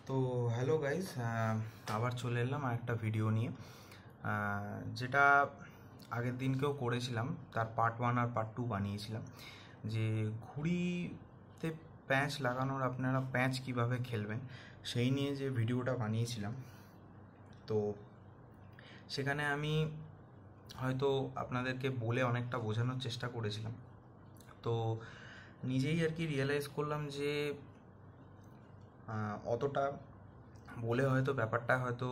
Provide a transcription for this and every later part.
তো hello guys, আবার চলে এলাম আর একটা ভিডিও নিয়ে, যেটা আগের দিনকেও করেছিলাম। তার পার্ট 1 আর পার্ট 2 বানিয়েছিলাম, যে ঘুড়িতে প্যাঁচ লাগানোর আপনারা প্যাঁচ কিভাবে খেলবেন সেই নিয়ে যে ভিডিওটা বানিয়েছিলাম। তো সেখানে আমি হয়তো আপনাদেরকে বলে অনেকটা বোঝানোর চেষ্টা করেছিলাম। তো নিজেই আর কি রিয়েলাইজ করলাম যে অতটা বলে হয়তো ব্যাপারটা হয়তো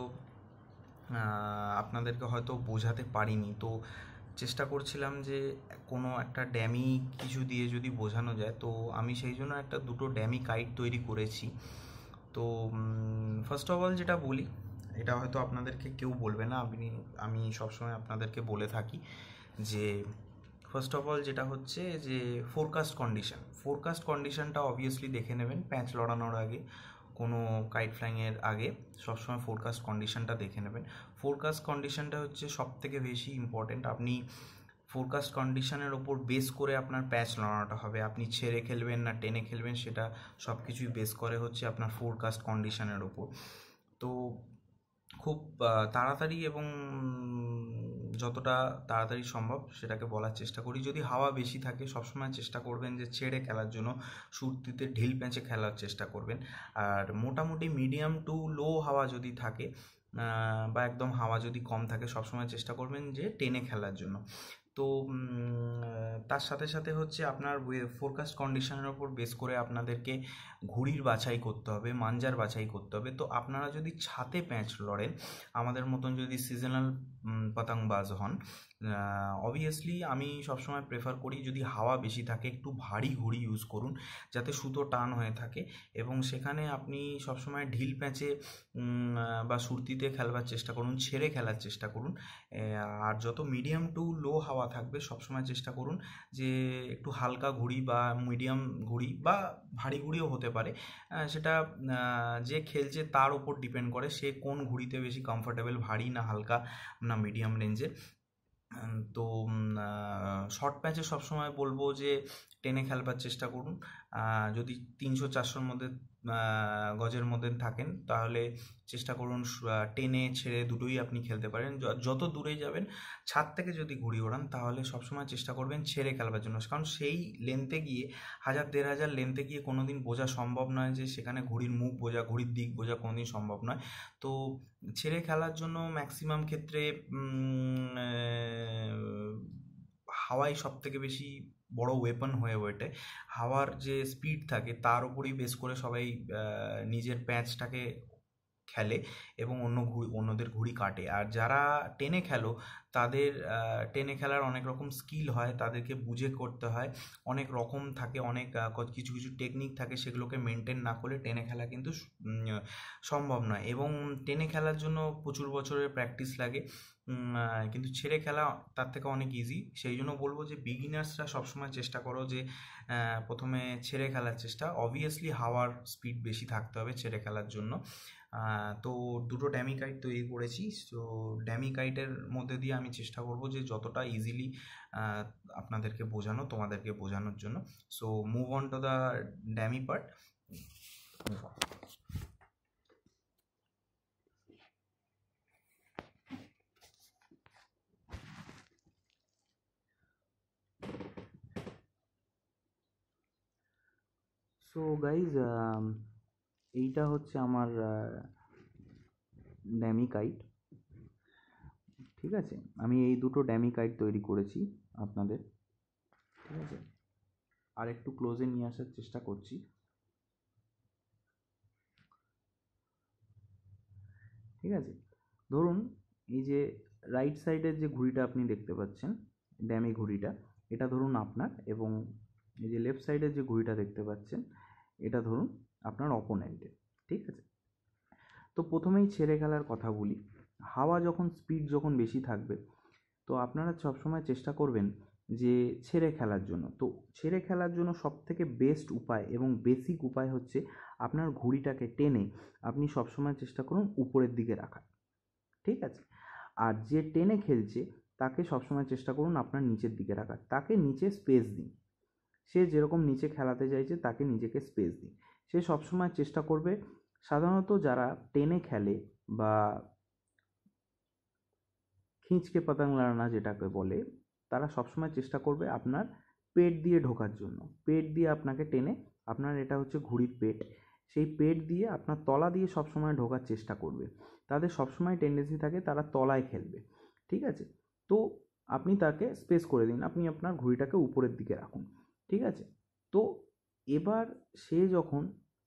আপনাদেরকে হয়তো বোঝাতে পারিনি। তো চেষ্টা করছিলাম যে কোনো একটা ড্যামি কিছু দিয়ে যদি বোঝানো যায়, তো আমি সেই জন্য দুটো ড্যামি কাইট তৈরি করেছি। তো ফার্স্ট অফ অল যেটা বলি, এটা হয়তো আপনাদেরকে কেউ বলবে না, আমি সবসময় আপনাদেরকে বলে থাকি যে ফার্স্ট অফ অল যেটা হচ্ছে যে ফোরকাস্ট কন্ডিশনটা অবভিয়াসলি দেখে নেবেন প্যাঁচ লড়ানোর আগে, কোনো কাইট ফ্লাইংয়ের আগে সবসময় ফোরকাস্ট কন্ডিশনটা দেখে নেবেন। ফোরকাস্ট কন্ডিশনটা হচ্ছে সবথেকে বেশি ইম্পর্টেন্ট। আপনি ফোরকাস্ট কন্ডিশনের ওপর বেস করে আপনার প্যাচ লড়ানোটা হবে। আপনি ছেড়ে খেলবেন না টেনে খেলবেন, সেটা সব কিছুই বেস করে হচ্ছে আপনার ফোরকাস্ট কন্ডিশনের ওপর। তো খুব তাড়াতাড়ি এবং যতটা তাড়াতাড়ি সম্ভব সেটাকে বলার চেষ্টা করি। যদি হাওয়া বেশি থাকে সবসময় চেষ্টা করবেন যে ছেড়ে খেলার জন্য, সুরতিতে ঢিল পেঁচে খেলার চেষ্টা করবেন। আর মোটামুটি মিডিয়াম টু লো হাওয়া যদি থাকে বা একদম হাওয়া যদি কম থাকে, সবসময় চেষ্টা করবেন যে টেনে খেলার জন্য। তো তার সাথে সাথে হচ্ছে আপনার ফোরকাস্ট কন্ডিশনের ওপর বেস করে আপনাদেরকে ঘুড়ির বাছাই করতে হবে, মাঞ্জার বাছাই করতে হবে। তো আপনারা যদি ছাতে প্যাঁচ লড়েন, আমাদের মতন যদি সিজনাল পতঙ্গবাজ হন, অবভিয়াসলি আমি সবসময় প্রেফার করি যদি হাওয়া বেশি থাকে একটু ভারী ঘুড়ি ইউজ করুন, যাতে সুতো টান হয়ে থাকে। এবং সেখানে আপনি সবসময় ঢিল প্যাঁচে বা সুরতিতে খেলবার চেষ্টা করুন, ছেড়ে খেলার চেষ্টা করুন। আর যত মিডিয়াম টু লো হাওয়া থাকবে সবসময় চেষ্টা করুন যে একটু হালকা ঘুড়ি বা মিডিয়াম ঘুড়ি বা ভারী ঘুড়িও হতে পারে, সেটা যে খেলছে তার উপর ডিপেন্ড করে সে কোন ঘুড়িতে বেশি কমফোর্টেবল, ভারী না হালকা না মিডিয়াম রেঞ্জের। তো শর্ট প্যাচে সবসময় বলবো যে টেনে খেলবার চেষ্টা করুন। যদি 300-400-র মধ্যে গজের মধ্যে থাকেন তাহলে চেষ্টা করুন টেনে ছেড়ে দুটোই আপনি খেলতে পারেন। যত দূরে যাবেন, ছাদ থেকে যদি ঘুড়ি ওড়ান তাহলে সবসময় চেষ্টা করবেন ছেড়ে খেলবার জন্য, কারণ সেই লেন্থে গিয়ে 1000-1500 লেন্থে গিয়ে কোনোদিন বোঝা সম্ভব নয় যে সেখানে ঘুড়ির মুখ বোঝা, ঘুড়ির দিক বোঝা কোনোদিন সম্ভব নয়। তো ছেড়ে খেলার জন্য ম্যাক্সিমাম ক্ষেত্রে হাওয়াই সব থেকে বেশি বড় ওয়েপন হয়ে ওঠে। হাওয়ার যে স্পিড থাকে তার উপরই বেস করে সবাই নিজের প্যাঁচটাকে খেলে এবং অন্যদের ঘুড়ি কাটে। আর যারা টেনে খেলো তাদের টেনে খেলার অনেক রকম স্কিল হয়, তাদেরকে বুঝে করতে হয়, অনেক রকম থাকে, অনেক কিছু কিছু টেকনিক থাকে, সেগুলোকে মেনটেন না করলে টেনে খেলা কিন্তু সম্ভব নয়। এবং টেনে খেলার জন্য প্রচুর বছরের প্র্যাকটিস লাগে, কিন্তু ছেড়ে খেলা তার থেকে অনেক ইজি। সেই জন্য বলবো যে বিগিনার্সরা সবসময় চেষ্টা করো যে প্রথমে ছেড়ে খেলার চেষ্টা। অবভিয়াসলি হাওয়ার স্পিড বেশি থাকতে হবে ছেড়ে খেলার জন্য। তো দুটো ড্যামি কাইট তৈরি করেছি। তো ড্যামি কাইটের মধ্যে দিয়ে আমি চেষ্টা করবো যে যতটা ইজিলি তোমাদেরকে বোঝানোর জন্য। So move on to the dummy part. So guys, এইটা হচ্ছে আমার ড্যামি কাইট। ঠিক আছে, আমি এই দুটো ড্যামি কাইট তৈরি করেছি আপনাদের। ঠিক আছে, আর একটু ক্লোজে নিয়ে আসার চেষ্টা করছি। ঠিক আছে, ধরুন এই যে রাইট সাইডের যে ঘুড়িটা আপনি দেখতে পাচ্ছেন, ড্যামি ঘুড়িটা, এটা ধরুন আপনার। এবং এই যে লেফট সাইডের যে ঘুড়িটা দেখতে পাচ্ছেন, এটা ধরুন আপনার অপোনেন্টের। ঠিক আছে, তো প্রথমেই ছেড়ে খেলার কথা বলি। হাওয়া স্পিড যখন বেশি থাকবে, তো আপনারা সবসময় চেষ্টা করবেন যে ছেড়ে খেলার জন্য। তো ছেড়ে খেলার জন্য সবথেকে বেস্ট উপায় এবং বেসিক উপায় হচ্ছে আপনার ঘুড়িটাকে টেনে আপনি সবসময় চেষ্টা করুন উপরের দিকে রাখার। ঠিক আছে, আর যে টেনে খেলছে তাকে সবসময় চেষ্টা করুন আপনার নিচের দিকে রাখার। তাকে নিচে স্পেস দিন, সে যেরকম নিচে খেলাতে চাইছে তাকে নিজেকে স্পেস দিন। সে সবসময় চেষ্টা করবে সাধারণত যারা টেনে খেলে বা খিঁচকে পতঙ্গ লড়ানা যেটাকে বলে, তারা সবসময় চেষ্টা করবে আপনার পেট দিয়ে ঢোকার জন্য। পেট দিয়ে আপনাকে টেনে, আপনার এটা হচ্ছে ঘুড়ির পেট, সেই পেট দিয়ে আপনার তলা দিয়ে সবসময় ঢোকার চেষ্টা করবে। তাদের সবসময় টেন্ডেন্সি থাকে তারা তলায় খেলবে, ঠিক আছে? তো আপনি তাকে স্পেস করে দিন, আপনি আপনার ঘুড়িটাকে উপরের দিকে রাখুন, ঠিক আছে? তো এবার সে যখন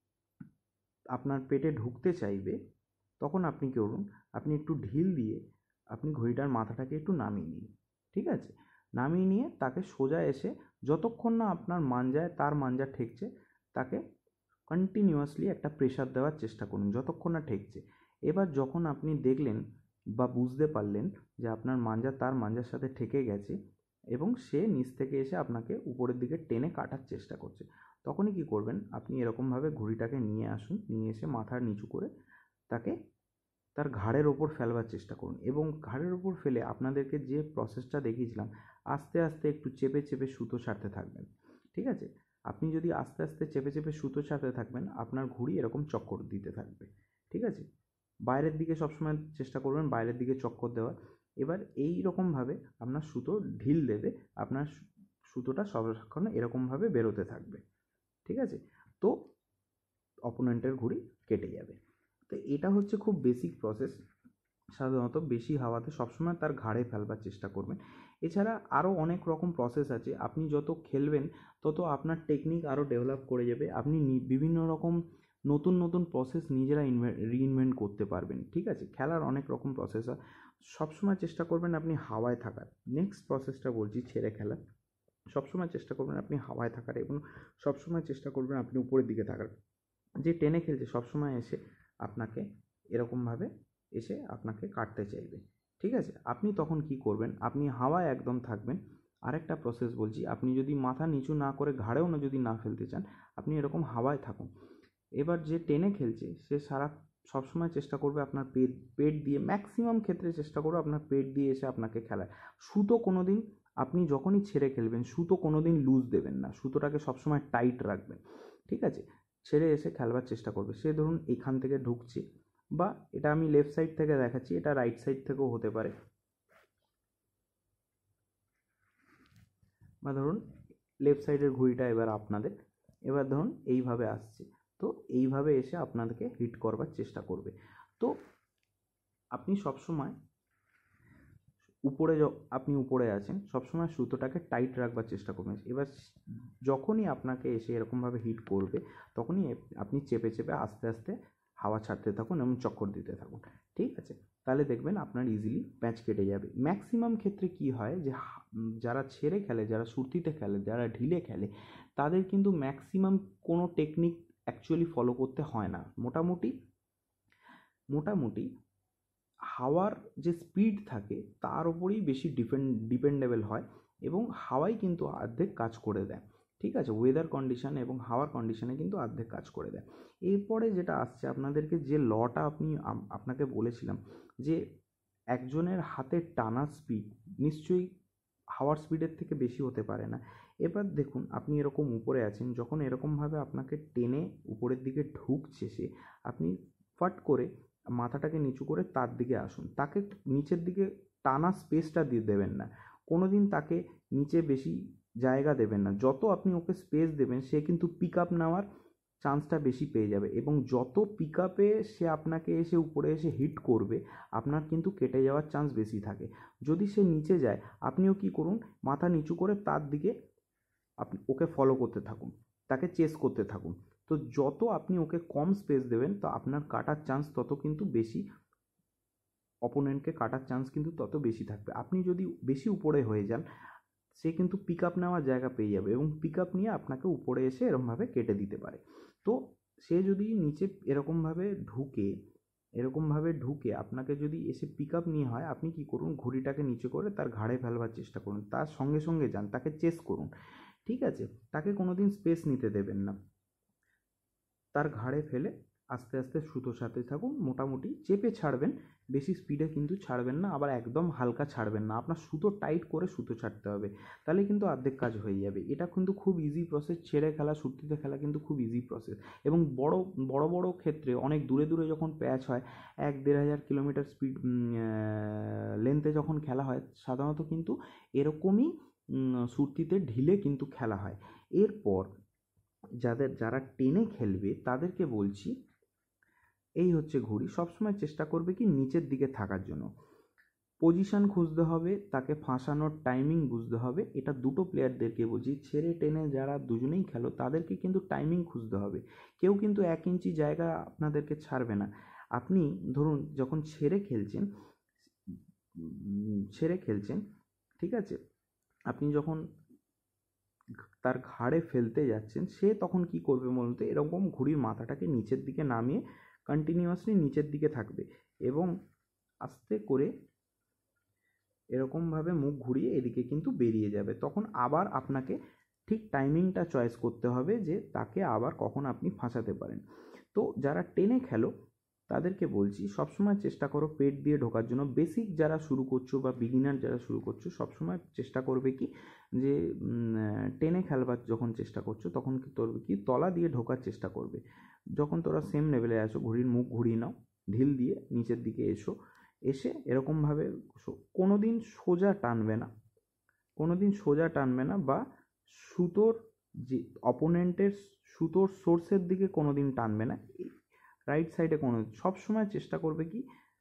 আপনার পেটে ঢুকতে চাইবে, তখন আপনি কী করুন, আপনি একটু ঢিল দিয়ে আপনি ঘড়িটার মাথাটাকে একটু নামিয়ে নিন, ঠিক আছে? নামিয়ে নিয়ে তাকে সোজা এসে, যতক্ষণ না আপনার মাঞ্জায় তার মাঞ্জা ঠেকছে, তাকে কন্টিনিউয়াসলি একটা প্রেশার দেওয়ার চেষ্টা করুন যতক্ষণ না ঠেকছে। এবার যখন আপনি দেখলেন বা বুঝতে পারলেন যে আপনার মাঞ্জা তার মাঞ্জার সাথে ঠেকে গেছে এবং সে নিচ থেকে এসে আপনাকে উপরের দিকে টেনে কাটার চেষ্টা করছে, তখনই কী করবেন, আপনি এরকমভাবে ঘুড়িটাকে নিয়ে আসুন, নিয়ে এসে মাথা নিচু করে তাকে তার ঘাড়ের ওপর ফেলবার চেষ্টা করুন। এবং ঘাড়ের ওপর ফেলে আপনাদেরকে যে প্রসেসটা দেখিয়েছিলাম, আস্তে আস্তে একটু চেপে চেপে সুতো ছাড়তে থাকবেন, ঠিক আছে? আপনি যদি আস্তে আস্তে চেপে চেপে সুতো ছাড়তে থাকবেন, আপনার ঘুড়ি এরকম চক্কর দিতে থাকবে, ঠিক আছে? বাইরের দিকে সবসময় চেষ্টা করবেন বাইরের দিকে চক্কর দেওয়ার। এবার এই রকমভাবে আপনার সুতো ঢিল দেবে, আপনার সুতোটা সবক্ষণ এরকমভাবে বেরোতে থাকবে, ঠিক আছে? তো অপোনেন্টের ঘুড়ি কেটে যাবে। তো এটা হচ্ছে খুব বেসিক প্রসেস। সাধারণত বেশি হাওয়াতে সবসময় তার ঘাড়ে ফেলবার চেষ্টা করবেন। এছাড়া আরও অনেক রকম প্রসেস আছে, আপনি যত খেলবেন তত আপনার টেকনিক আরও ডেভেলপ করে যাবে, আপনি বিভিন্ন রকম নতুন নতুন প্রসেস নিজেরা রিইনভেন্ট করতে পারবেন, ঠিক আছে? খেলার অনেক রকম প্রসেস হয়, সবসময় চেষ্টা করবেন আপনি হাওয়ায় থাকার। নেক্সট প্রসেসটা বলছি ছেড়ে খেলা। সবসময় চেষ্টা করবেন আপনি হাওয়ায় থাকার এবং সবসময় চেষ্টা করবেন আপনি উপরের দিকে থাকার। যে টেনে খেলছে সবসময় এসে আপনাকে এরকমভাবে এসে আপনাকে কাটতে চাইবে, ঠিক আছে? আপনি তখন কি করবেন, আপনি হাওয়ায় একদম থাকবেন। আরেকটা প্রসেস বলছি, আপনি যদি মাথা নিচু না করে ঘাড়েও না যদি না ফেলতে চান, আপনি এরকম হাওয়ায় থাকুন। এবার যে টেনে খেলছে সে সবসময় চেষ্টা করবে আপনার পেট পেট দিয়ে, ম্যাক্সিমাম ক্ষেত্রে চেষ্টা করবে আপনার পেট দিয়ে এসে আপনাকে খেলায়। সুতো কোনো দিন, আপনি যখনই ছেড়ে খেলবেন সুতো কোনো দিন লুজ দেবেন না, সুতোটাকে সবসময় টাইট রাখবেন, ঠিক আছে? ছেড়ে এসে খেলবার চেষ্টা করবে। সে ধরুন এখান থেকে ঢুকছে, বা এটা আমি লেফট সাইড থেকে দেখাচ্ছি, এটা রাইট সাইড থেকেও হতে পারে, বা ধরুন লেফট সাইডের ঘুড়িটা এবার আপনাদের, এবার ধরুন এইভাবে আসছে, তো এইভাবে এসে আপনাদেরকে হিট করবার চেষ্টা করবে। তো আপনি সবসময় উপরে, আপনি উপরে আছেন, সবসময় সুতোটাকে টাইট রাখবার চেষ্টা করবেন। এবার যখনই আপনাকে এসে এরকমভাবে হিট করবে, তখনই আপনি চেপে চেপে আস্তে আস্তে হাওয়া ছাড়তে থাকুন এবং চক্কর দিতে থাকুন, ঠিক আছে? তাহলে দেখবেন আপনার ইজিলি প্যাঁচ কেটে যাবে। ম্যাক্সিমাম ক্ষেত্রে কি হয় যে যারা ছেড়ে খেলে, যারা সুরতিতে খেলে, যারা ঢিলে খেলে, তাদের কিন্তু ম্যাক্সিমাম কোনো টেকনিক অ্যাকচুয়ালি ফলো করতে হয় না। মোটামুটি মোটামুটি হাওয়ার যে স্পিড থাকে তার ওপরেই বেশি ডিপেন্ডেবল হয়, এবং হাওয়াই কিন্তু অর্ধেক কাজ করে দেয়, ঠিক আছে? ওয়েদার কন্ডিশন এবং হাওয়ার কন্ডিশনে কিন্তু অর্ধেক কাজ করে দেয়। এরপরে যেটা আসছে, আপনাদেরকে যে লটা আপনাকে বলেছিলাম, যে একজনের হাতের টানার স্পিড নিশ্চয়ই হাওয়ার স্পিডের থেকে বেশি হতে পারে না। এবার দেখুন আপনি এরকম উপরে আছেন, যখন এরকমভাবে আপনাকে টেনে উপরের দিকে ঢুকছে সে, আপনি ফট করে মাথাটাকে নিচু করে তার দিকে আসুন, তাকে নিচের দিকে টানা স্পেসটা দিয়ে দেবেন না, কোনো দিন তাকে নিচে বেশি জায়গা দেবেন না। যত আপনি ওকে স্পেস দেবেন সে কিন্তু পিক আপ নেওয়ার চান্সটা বেশি পেয়ে যাবে, এবং যত পিক আপে সে আপনাকে এসে উপরে এসে হিট করবে, আপনার কিন্তু কেটে যাওয়ার চান্স বেশি থাকে। যদি সে নিচে যায়, আপনিও কি করুন, মাথা নিচু করে তার দিকে আপনি ওকে ফলো করতে থাকুন, তাকে চেস করতে থাকুন। তো যত আপনি ওকে কম স্পেস দেবেন, তো আপনার কাটার চান্স তত কিন্তু বেশি, অপোনেন্টকে কাটার চান্স কিন্তু তত বেশি থাকবে। আপনি যদি বেশি উপরে হয়ে যান, সে কিন্তু পিক আপ নেওয়ার জায়গা পেয়ে যাবে এবং পিক আপ নিয়ে আপনাকে উপরে এসে এরকমভাবে কেটে দিতে পারে। তো সে যদি নিচে এরকমভাবে ঢুকে আপনাকে যদি এসে পিক আপ নিয়ে হয়, আপনি কি করুন, ঘুড়িটাকে নিচে করে তার ঘাড়ে ফেলবার চেষ্টা করুন, তার সঙ্গে সঙ্গে যান, তাকে চেস করুন, ঠিক আছে? তাকে কোনোদিন স্পেস নিতে দেবেন না, তার ঘাড়ে ফেলে আস্তে আস্তে সুতো সাথে থাকুন, মোটামুটি চেপে ছাড়বেন, বেশি স্পিডে কিন্তু ছাড়বেন না, আবার একদম হালকা ছাড়বেন না, আপনার সুতো টাইট করে সুতো ছাড়তে হবে, তাহলে কিন্তু অর্ধেক কাজ হয়ে যাবে। এটা কিন্তু খুব ইজি প্রসেস, ছেড়ে খেলা সুতিতে খেলা কিন্তু খুব ইজি প্রসেস। এবং বড় বড় বড় ক্ষেত্রে অনেক দূরে দূরে যখন প্যাচ হয়, 1-1.5 কিলোমিটার স্পিড লেন্থে যখন খেলা হয়, সাধারণত কিন্তু এরকমই সুরতিতে ঢিলে কিন্তু খেলা হয়। এরপর যারা টেনে খেলবে তাদেরকে বলছি, এই হচ্ছে ঘুড়ি, সবসময় চেষ্টা করবে কি নিচের দিকে থাকার জন্য, পজিশন খুঁজতে হবে, তাকে ফাঁসানোর টাইমিং বুঝতে হবে। এটা দুটো প্লেয়ারদেরকে বলছি, ছেড়ে টেনে যারা দুজনেই খেলো তাদেরকে কিন্তু টাইমিং খুঁজতে হবে। কেউ কিন্তু 1 ইঞ্চি জায়গা আপনাদেরকে ছাড়বে না। আপনি ধরুন যখন ছেড়ে খেলছেন, ঠিক আছে, আপনি যখন তার ঘাড়ে ফেলতে যাচ্ছেন, সে তখন কি করবে বলুন তো, এরকম ঘুড়ির মাথাটাকে নিচের দিকে নামিয়ে কন্টিনিউয়াসলি নিচের দিকে থাকবে এবং আস্তে করে এরকমভাবে মুখ ঘুরিয়ে এদিকে কিন্তু বেরিয়ে যাবে। তখন আবার আপনাকে ঠিক টাইমিংটা চয়েস করতে হবে যে তাকে আবার কখন আপনি ফাঁসাতে পারেন। তো যারা টেনে খেলো তাদেরকে বলছি, সবসময় চেষ্টা করো পেট দিয়ে ঢোকার জন্য। বেসিক যারা শুরু করছো বা বিগিনার যারা শুরু করছো, সবসময় চেষ্টা করবে কি যে টেনে খেলবার যখন চেষ্টা করছো তখন কি করবে কি, তলা দিয়ে ঢোকার চেষ্টা করবে। যখন তোরা সেম লেভেলে আছো, ঘুড়ির মুখ ঘুরিয়ে নাও, ঢিল দিয়ে নিচের দিকে এসে এরকমভাবে কোনো দিন সোজা টানবে না, কোনো দিন সোজা টানবে না, বা সুতোর যে অপোনেন্টের সুতোর সোর্সের দিকে কোনো দিন টানবে না, রাইট সাইডে কোনো, সবসময় চেষ্টা করবে কি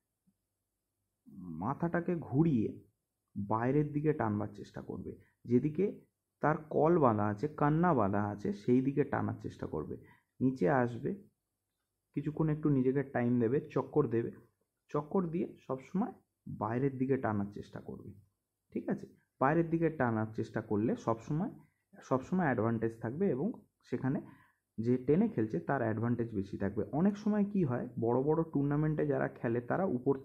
মাথাটাকে ঘুরিয়ে বাইরের দিকে টানবার চেষ্টা করবে, যেদিকে তার কল বাঁধা আছে, কান্না বাঁধা আছে, সেই দিকে টানার চেষ্টা করবে। নিচে আসবে, কিছুক্ষণ একটু নিজেকে টাইম দেবে, চক্কর দিয়ে সবসময় বাইরের দিকে টানার চেষ্টা করবে। ঠিক আছে, বাইরের দিকে টানার চেষ্টা করলে সবসময় অ্যাডভান্টেজ থাকবে এবং সেখানে যে টেনে খেলছে তার অ্যাডভান্টেজ বেশি থাকবে। অনেক সময় কি হয়, বড় বড় টুর্নামেন্টে যারা খেলে তারা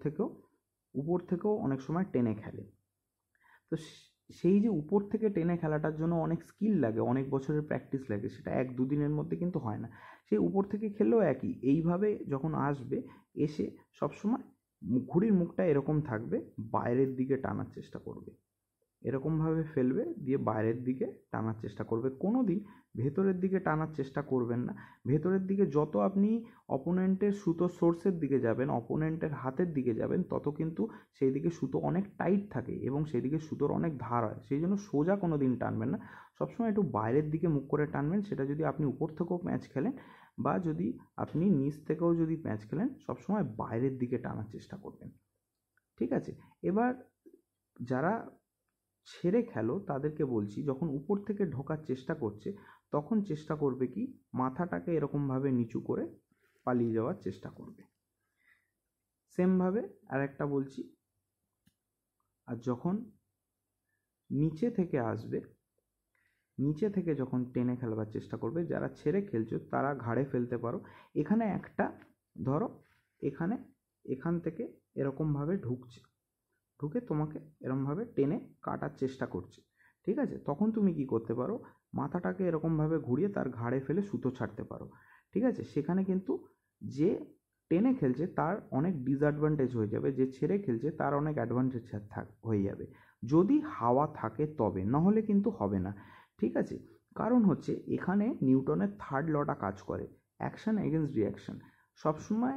উপর থেকেও অনেক সময় টেনে খেলে। তো সেই যে উপর থেকে টেনে খেলাটার জন্য অনেক স্কিল লাগে, অনেক বছরের প্র্যাকটিস লাগে, সেটা 1-2 দিনের মধ্যে কিন্তু হয় না। সেই উপর থেকে খেললেও একই, এইভাবে যখন আসবে, এসে সবসময় ঘুড়ির মুখটা এরকম থাকবে, বাইরের দিকে টানার চেষ্টা করবে, এরকমভাবে ফেলবে, দিয়ে বাইরের দিকে টানার চেষ্টা করবে। কোনো দিন ভেতরের দিকে টানার চেষ্টা করবেন না। ভেতরের দিকে যত আপনি অপোনেন্টের সুতো সোর্সের দিকে যাবেন, অপোনেন্টের হাতের দিকে যাবেন, তত কিন্তু সেই দিকে সুতো অনেক টাইট থাকে এবং সেই দিকে সুতোর অনেক ধার হয়। সেই জন্য সোজা কোনো দিন টানবেন না, সবসময় একটু বাইরের দিকে মুখ করে টানবেন। সেটা যদি আপনি উপর থেকেও ম্যাচ খেলেন বা যদি আপনি নিচ থেকেও যদি ম্যাচ খেলেন, সবসময় বাইরের দিকে টানার চেষ্টা করবেন। ঠিক আছে, এবার যারা ছেড়ে খেলো তাদেরকে বলছি, যখন উপর থেকে ঢোকার চেষ্টা করছে তখন চেষ্টা করবে কি মাথাটাকে এরকমভাবে নিচু করে পালিয়ে যাওয়ার চেষ্টা করবে। সেমভাবে আরেকটা বলছি, আর যখন নিচে থেকে আসবে, নিচে থেকে যখন টেনে খেলবার চেষ্টা করবে, যারা ছেড়ে খেলছো তারা ঘাড়ে ফেলতে পারো। এখানে একটা ধরো, এখান থেকে এরকমভাবে ঢুকে তোমাকে এরকমভাবে টেনে কাটার চেষ্টা করছে। ঠিক আছে, তখন তুমি কি করতে পারো, মাথাটাকে এরকমভাবে ঘুরিয়ে তার ঘাড়ে ফেলে সুতো ছাড়তে পারো। ঠিক আছে, সেখানে কিন্তু যে টেনে খেলছে তার অনেক ডিসঅ্যাডভান্টেজ হয়ে যাবে, যে ছেড়ে খেলছে তার অনেক অ্যাডভান্টেজ হয়ে যাবে, যদি হাওয়া থাকে তবে, নাহলে কিন্তু হবে না। ঠিক আছে, কারণ হচ্ছে এখানে নিউটনের থার্ড লটা কাজ করে, অ্যাকশন এগেনস্ট রিঅ্যাকশন। সবসময়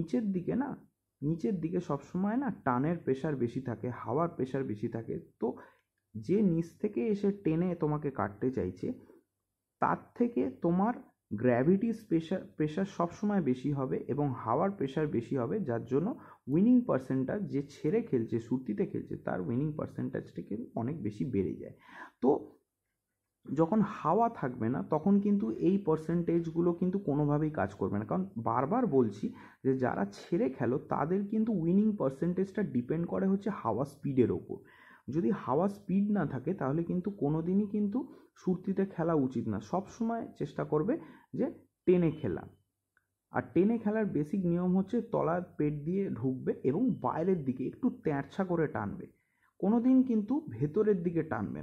নিচের দিকে সবসময় না টানের প্রেশার বেশি থাকে, হাওয়ার প্রেশার বেশি থাকে। তো যে নিচ থেকে এসে টেনে তোমাকে কাটতে চাইছে তার থেকে তোমার গ্র্যাভিটিস প্রেশার সবসময় বেশি হবে এবং হাওয়ার প্রেশার বেশি হবে, যার জন্য উইনিং পার্সেন্টেজ, যে ছেড়ে খেলছে সুরতিতে খেলছে তার উইনিং পার্সেন্টেজটা কিন্তু অনেক বেশি বেড়ে যায়। তো যখন হাওয়া থাকবে না তখন কিন্তু এই পার্সেন্টেজগুলো কিন্তু কোনোভাবেই কাজ করবে না, কারণ বারবার বলছি যে যারা ছেড়ে খেলো তাদের কিন্তু উইনিং পার্সেন্টেজটা ডিপেন্ড করে হচ্ছে হাওয়া স্পিডের ওপর। যদি হাওয়া স্পিড না থাকে তাহলে কিন্তু কোনো দিনই কিন্তু সুরতিতে খেলা উচিত না। সব সময় চেষ্টা করবে যে টেনে খেলা, আর টেনে খেলার বেসিক নিয়ম হচ্ছে তলার পেট দিয়ে ঢুকবে এবং বাইরের দিকে একটু তেড়ছা করে টানবে, কোনো দিন কিন্তু ভেতরের দিকে টানবে না।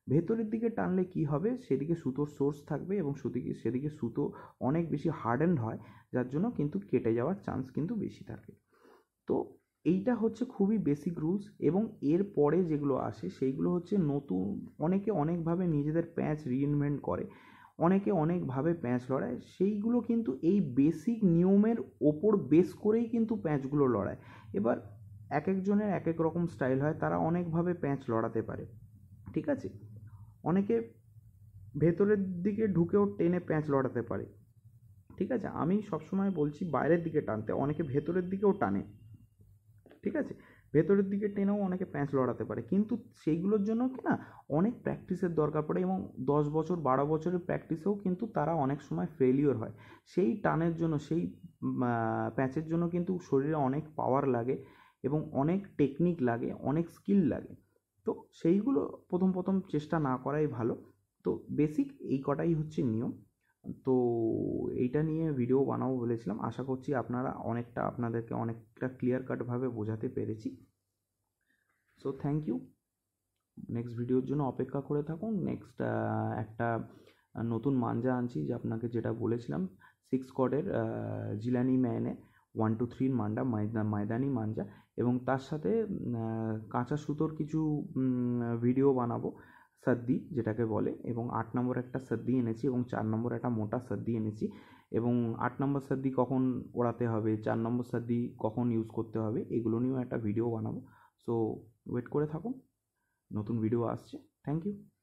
ভেতরের দিকে টানলে কি হবে, সেদিকে সুতোর সোর্স থাকবে এবং সেদিকে সুতো অনেক বেশি হার্ডেন্ড হয়, যার জন্য কিন্তু কেটে যাওয়ার চান্স কিন্তু বেশি থাকে। তো এইটা হচ্ছে খুবই বেসিক রুলস। এবং এর পরে যেগুলো আসে সেইগুলো হচ্ছে নতুন, অনেকে অনেকভাবে নিজেদের প্যাঁচ রিইনভেন্ট করে, অনেকে অনেকভাবে প্যাঁচ লড়ায়, সেইগুলো কিন্তু এই বেসিক নিয়মের ওপর বেস করেই কিন্তু প্যাঁচগুলো লড়ায়। এবার এক একজনের এক এক রকম স্টাইল হয়, তারা অনেকভাবে প্যাঁচ লড়াতে পারে, ঠিক আছে। অনেকে ভেতরের দিকে ঢুকেও টেনে প্যাঁচ লড়াতে পারে, ঠিক আছে। আমি সবসময় বলছি বাইরের দিকে টানতে, অনেকে ভেতরের দিকেও টানে, ঠিক আছে। ভেতরের দিকে টেনেও অনেকে প্যাঁচ লড়াতে পারে, কিন্তু সেইগুলোর জন্য কি না অনেক প্র্যাকটিসের দরকার পড়ে, এবং 10 বছর 12 বছরের প্র্যাকটিসেও কিন্তু তারা অনেক সময় ফেলিওর হয়। সেই টানের জন্য, সেই প্যাঁচের জন্য কিন্তু শরীরে অনেক পাওয়ার লাগে এবং অনেক টেকনিক লাগে, অনেক স্কিল লাগে। তো সেইগুলো প্রথম প্রথম চেষ্টা না করাই ভালো। তো বেসিক এই কটাই হচ্ছে নিয়ম। তো এইটা নিয়ে ভিডিও বানাবো বলেছিলাম, আশা করছি আপনাদেরকে অনেকটা ক্লিয়ার কাটভাবে বোঝাতে পেরেছি। So thank you. নেক্সট ভিডিওর জন্য অপেক্ষা করে থাকুন। নেক্সট একটা নতুন মাঞ্জা আনছি, যে আপনাকে যেটা বলেছিলাম 6 কর্ডের জিলানি ম্যানে 1 2 3 ময়দানি মাঞ্জা, এবং তার সাথে কাঁচা সুতোর কিছু ভিডিও বানাবো, সদ্দি যেটাকে বলে, এবং 8 নম্বর একটা সদ্দি এনেছি এবং 4 নম্বর একটা মোটা সদ্দি এনেছি, এবং 8 নম্বর সদ্দি কখন ওড়াতে হবে, 4 নম্বর সদ্দি কখন ইউজ করতে হবে, এগুলো নিয়েও একটা ভিডিও বানাবো। সো ওয়েট করে থাকুন, নতুন ভিডিও আসছে। Thank you.